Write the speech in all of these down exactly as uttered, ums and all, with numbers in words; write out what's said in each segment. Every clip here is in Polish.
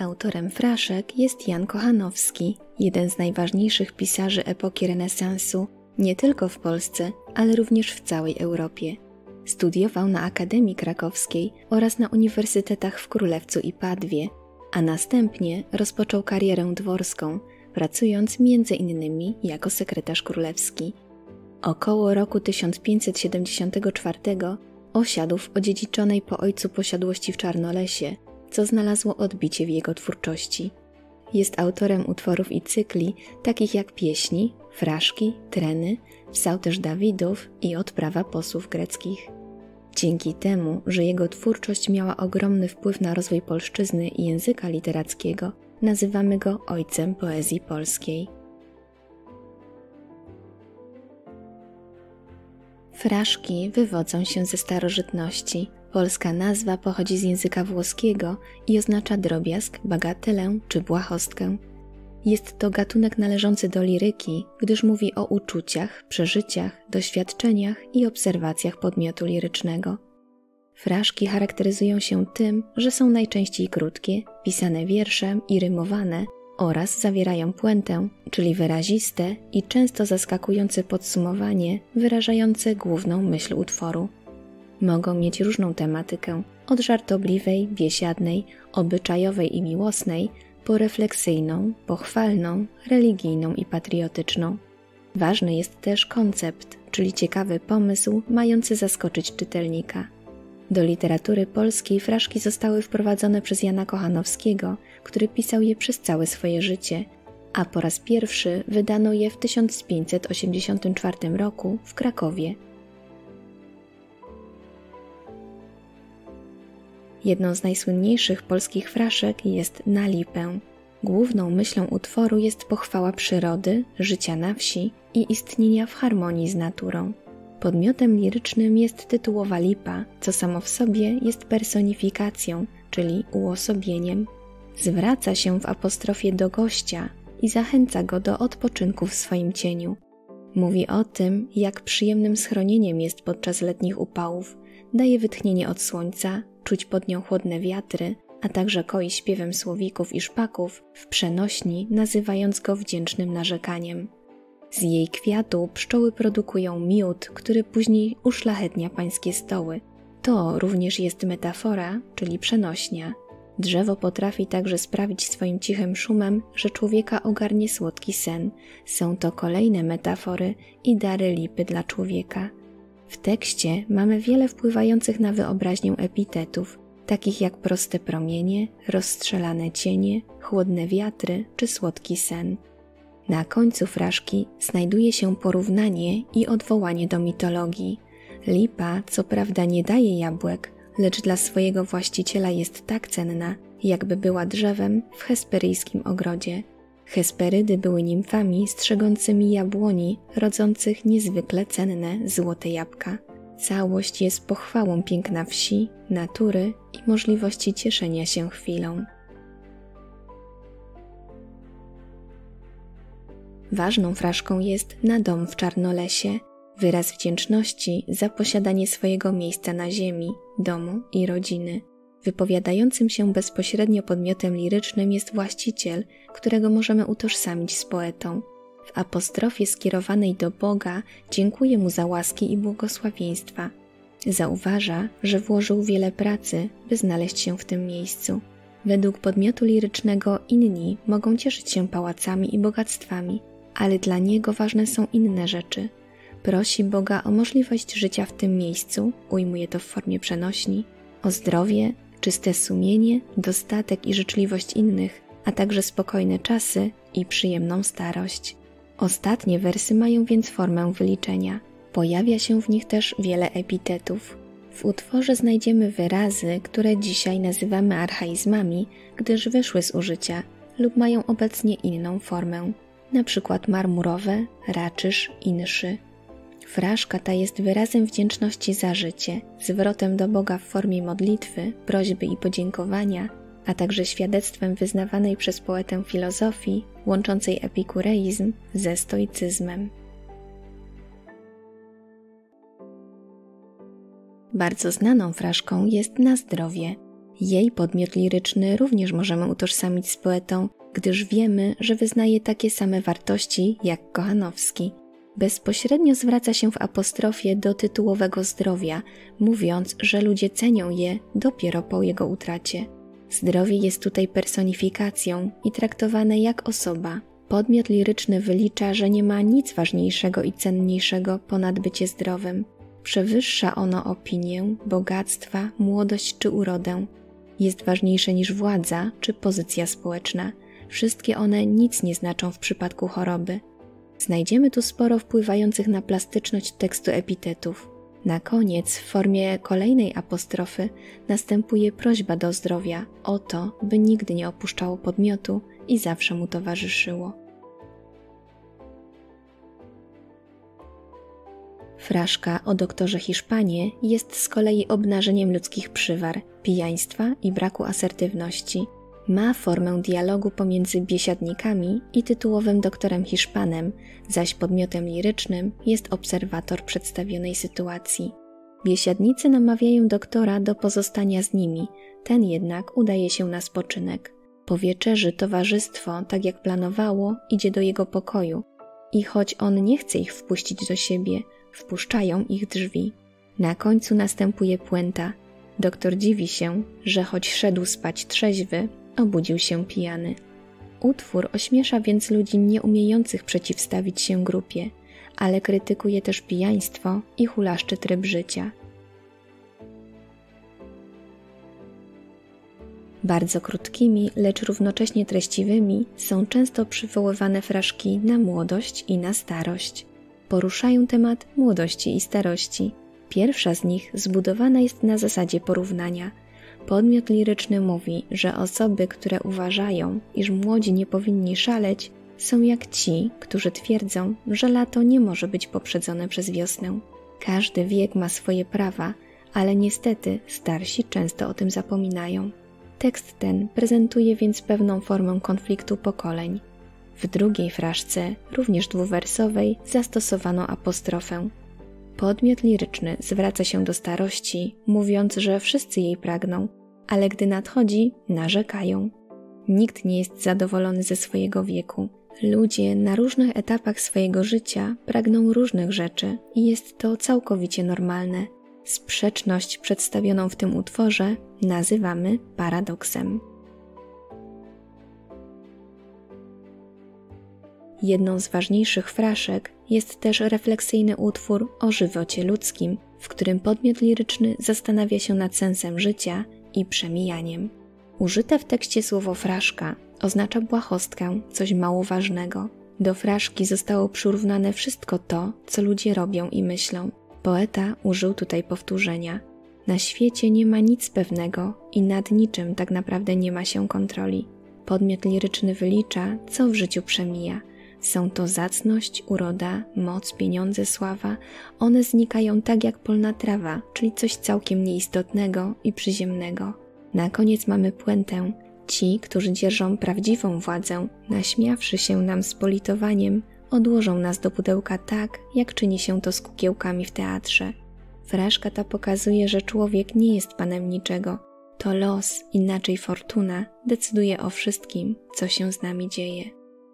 Autorem fraszek jest Jan Kochanowski, jeden z najważniejszych pisarzy epoki renesansu, nie tylko w Polsce, ale również w całej Europie. Studiował na Akademii Krakowskiej oraz na uniwersytetach w Królewcu i Padwie, a następnie rozpoczął karierę dworską, pracując między innymi jako sekretarz królewski. Około roku tysiąc pięćset siedemdziesiątego czwartego osiadł w odziedziczonej po ojcu posiadłości w Czarnolesie, co znalazło odbicie w jego twórczości. Jest autorem utworów i cykli, takich jak pieśni, fraszki, treny, psałterz Dawidów i odprawa posłów greckich. Dzięki temu, że jego twórczość miała ogromny wpływ na rozwój polszczyzny i języka literackiego, nazywamy go ojcem poezji polskiej. Fraszki wywodzą się ze starożytności. Polska nazwa pochodzi z języka włoskiego i oznacza drobiazg, bagatelę czy błahostkę. Jest to gatunek należący do liryki, gdyż mówi o uczuciach, przeżyciach, doświadczeniach i obserwacjach podmiotu lirycznego. Fraszki charakteryzują się tym, że są najczęściej krótkie, pisane wierszem i rymowane oraz zawierają puentę, czyli wyraziste i często zaskakujące podsumowanie wyrażające główną myśl utworu. Mogą mieć różną tematykę, od żartobliwej, biesiadnej, obyczajowej i miłosnej, po refleksyjną, pochwalną, religijną i patriotyczną. Ważny jest też koncept, czyli ciekawy pomysł mający zaskoczyć czytelnika. Do literatury polskiej fraszki zostały wprowadzone przez Jana Kochanowskiego, który pisał je przez całe swoje życie, a po raz pierwszy wydano je w tysiąc pięćset osiemdziesiątym czwartym roku w Krakowie. Jedną z najsłynniejszych polskich fraszek jest Na lipę. Główną myślą utworu jest pochwała przyrody, życia na wsi i istnienia w harmonii z naturą. Podmiotem lirycznym jest tytułowa lipa, co samo w sobie jest personifikacją, czyli uosobieniem. Zwraca się w apostrofie do gościa i zachęca go do odpoczynku w swoim cieniu. Mówi o tym, jak przyjemnym schronieniem jest podczas letnich upałów, daje wytchnienie od słońca, czuć pod nią chłodne wiatry, a także koi śpiewem słowików i szpaków w przenośni, nazywając go wdzięcznym narzekaniem. Z jej kwiatu pszczoły produkują miód, który później uszlachetnia pańskie stoły. To również jest metafora, czyli przenośnia. Drzewo potrafi także sprawić swoim cichym szumem, że człowieka ogarnie słodki sen. Są to kolejne metafory i dary lipy dla człowieka. W tekście mamy wiele wpływających na wyobraźnię epitetów, takich jak proste promienie, rozstrzelane cienie, chłodne wiatry czy słodki sen. Na końcu fraszki znajduje się porównanie i odwołanie do mitologii. Lipa co prawda nie daje jabłek, lecz dla swojego właściciela jest tak cenna, jakby była drzewem w hesperyjskim ogrodzie. Hesperydy były nimfami strzegącymi jabłoni, rodzących niezwykle cenne złote jabłka. Całość jest pochwałą piękna wsi, natury i możliwości cieszenia się chwilą. Ważną fraszką jest Na dom w Czarnolesie, wyraz wdzięczności za posiadanie swojego miejsca na ziemi, domu i rodziny. Wypowiadającym się bezpośrednio podmiotem lirycznym jest właściciel, którego możemy utożsamić z poetą. W apostrofie skierowanej do Boga dziękuje mu za łaski i błogosławieństwa. Zauważa, że włożył wiele pracy, by znaleźć się w tym miejscu. Według podmiotu lirycznego inni mogą cieszyć się pałacami i bogactwami, ale dla niego ważne są inne rzeczy. Prosi Boga o możliwość życia w tym miejscu, ujmuje to w formie przenośni, o zdrowie, czyste sumienie, dostatek i życzliwość innych, a także spokojne czasy i przyjemną starość. Ostatnie wersy mają więc formę wyliczenia. Pojawia się w nich też wiele epitetów. W utworze znajdziemy wyrazy, które dzisiaj nazywamy archaizmami, gdyż wyszły z użycia lub mają obecnie inną formę, na przykład marmurowe, raczysz i nszy. Fraszka ta jest wyrazem wdzięczności za życie, zwrotem do Boga w formie modlitwy, prośby i podziękowania, a także świadectwem wyznawanej przez poetę filozofii, łączącej epikureizm ze stoicyzmem. Bardzo znaną fraszką jest Na zdrowie. Jej podmiot liryczny również możemy utożsamić z poetą, gdyż wiemy, że wyznaje takie same wartości jak Kochanowski. Bezpośrednio zwraca się w apostrofie do tytułowego zdrowia, mówiąc, że ludzie cenią je dopiero po jego utracie. Zdrowie jest tutaj personifikacją i traktowane jak osoba. Podmiot liryczny wylicza, że nie ma nic ważniejszego i cenniejszego ponad bycie zdrowym. Przewyższa ono opinię, bogactwa, młodość czy urodę. Jest ważniejsze niż władza czy pozycja społeczna. Wszystkie one nic nie znaczą w przypadku choroby. Znajdziemy tu sporo wpływających na plastyczność tekstu epitetów. Na koniec, w formie kolejnej apostrofy, następuje prośba do zdrowia o to, by nigdy nie opuszczało podmiotu i zawsze mu towarzyszyło. Fraszka o doktorze Hiszpanie jest z kolei obnażeniem ludzkich przywar, pijaństwa i braku asertywności. Ma formę dialogu pomiędzy biesiadnikami i tytułowym doktorem Hiszpanem, zaś podmiotem lirycznym jest obserwator przedstawionej sytuacji. Biesiadnicy namawiają doktora do pozostania z nimi, ten jednak udaje się na spoczynek. Po wieczerzy towarzystwo, tak jak planowało, idzie do jego pokoju i choć on nie chce ich wpuścić do siebie, wpuszczają ich drzwi. Na końcu następuje puenta. Doktor dziwi się, że choć szedł spać trzeźwy, obudził się pijany. Utwór ośmiesza więc ludzi nieumiejących przeciwstawić się grupie, ale krytykuje też pijaństwo i hulaszczy tryb życia. Bardzo krótkimi, lecz równocześnie treściwymi są często przywoływane fraszki na młodość i na starość. Poruszają temat młodości i starości. Pierwsza z nich zbudowana jest na zasadzie porównania. Podmiot liryczny mówi, że osoby, które uważają, iż młodzi nie powinni szaleć, są jak ci, którzy twierdzą, że lato nie może być poprzedzone przez wiosnę. Każdy wiek ma swoje prawa, ale niestety starsi często o tym zapominają. Tekst ten prezentuje więc pewną formę konfliktu pokoleń. W drugiej fraszce, również dwuwersowej, zastosowano apostrofę. Podmiot liryczny zwraca się do starości, mówiąc, że wszyscy jej pragną, ale gdy nadchodzi, narzekają. Nikt nie jest zadowolony ze swojego wieku. Ludzie na różnych etapach swojego życia pragną różnych rzeczy i jest to całkowicie normalne. Sprzeczność przedstawioną w tym utworze nazywamy paradoksem. Jedną z ważniejszych fraszek jest też refleksyjny utwór o żywocie ludzkim, w którym podmiot liryczny zastanawia się nad sensem życia i przemijaniem. Użyte w tekście słowo fraszka oznacza błahostkę, coś mało ważnego. Do fraszki zostało przyrównane wszystko to, co ludzie robią i myślą. Poeta użył tutaj powtórzenia. Na świecie nie ma nic pewnego i nad niczym tak naprawdę nie ma się kontroli. Podmiot liryczny wylicza, co w życiu przemija. Są to zacność, uroda, moc, pieniądze, sława. One znikają tak jak polna trawa, czyli coś całkiem nieistotnego i przyziemnego. Na koniec mamy puentę. Ci, którzy dzierżą prawdziwą władzę, naśmiawszy się nam z politowaniem, odłożą nas do pudełka tak, jak czyni się to z kukiełkami w teatrze. Fraszka ta pokazuje, że człowiek nie jest panem niczego. To los, inaczej fortuna, decyduje o wszystkim, co się z nami dzieje.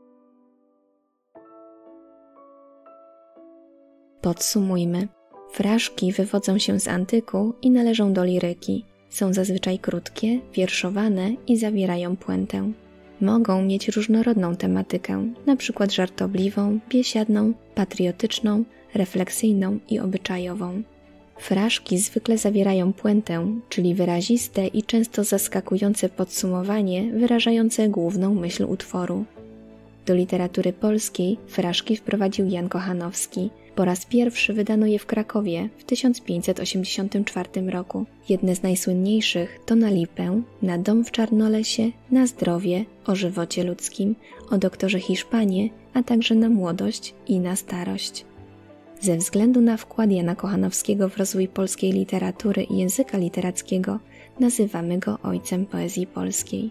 Podsumujmy. Fraszki wywodzą się z antyku i należą do liryki. Są zazwyczaj krótkie, wierszowane i zawierają puentę. Mogą mieć różnorodną tematykę, np. żartobliwą, biesiadną, patriotyczną, refleksyjną i obyczajową. Fraszki zwykle zawierają puentę, czyli wyraziste i często zaskakujące podsumowanie wyrażające główną myśl utworu. Do literatury polskiej fraszki wprowadził Jan Kochanowski. Po raz pierwszy wydano je w Krakowie w tysiąc pięćset osiemdziesiątym czwartym roku. Jedne z najsłynniejszych to Na lipę, Na dom w Czarnolesie, Na zdrowie, O żywocie ludzkim, O doktorze Hiszpanie, a także Na młodość i Na starość. Ze względu na wkład Jana Kochanowskiego w rozwój polskiej literatury i języka literackiego nazywamy go ojcem poezji polskiej.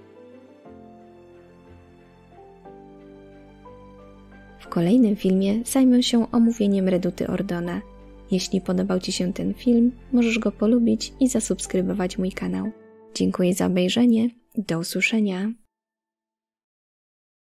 W kolejnym filmie zajmę się omówieniem Reduty Ordona. Jeśli podobał Ci się ten film, możesz go polubić i zasubskrybować mój kanał. Dziękuję za obejrzenie i do usłyszenia.